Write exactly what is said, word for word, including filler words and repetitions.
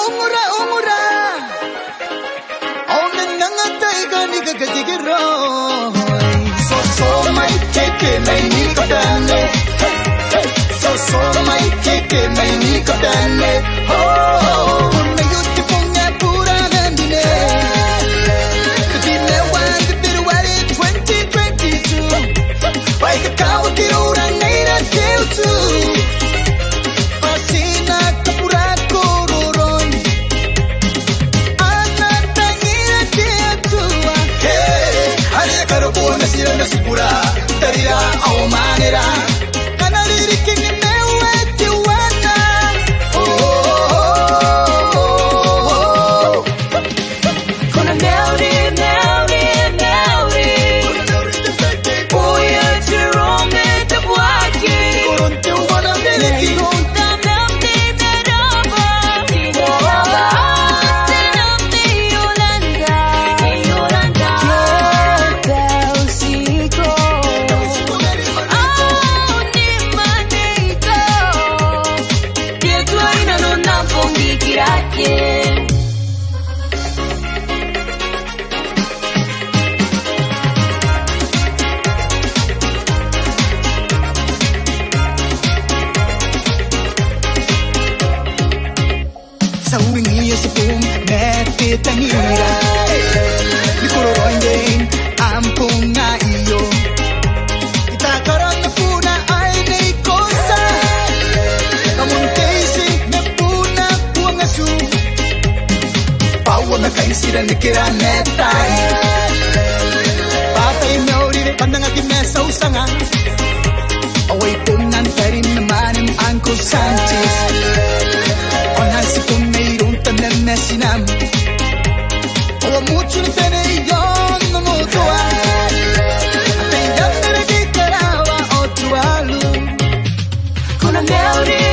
umura umura Only nanga taiga niga gajigiro So so my keke mai niko dane So so my keke mai niko dane Oh me yuti punga pura nandine Kadine wang February twenty twenty-two Wai ka kawa kirura naira keutu Pasina kapura kororon Ana tangira ketua Hey, hari karo buona sira nasipura Tarira au manera Kanariri kingi mewe tiwana Oh, oh, oh, oh Kona melody, melody, melody Boia Jorome Tabuaki Koronte umana melody Konta melody neraba Neraba Senamdi Yolanda Yolanda Tausiko Au ni maneiko Yetu aina no napongi kirake Sauringiya sa pum Nete tangira Nikororoingain Ampung na iyo Itakaroon na puna ay naikosa Kamuntesi na puna buwang asu Pawa na kaisira na kira netay Patay na urire pandangatim na sa usanga Away punan tarim naman ang Uncle Sanchez Onan si kung mayroon tanan na sinam Awa mucho na tanayon na mutuwa At ay dam na nagkikarawa o tuwalo Kung ang melody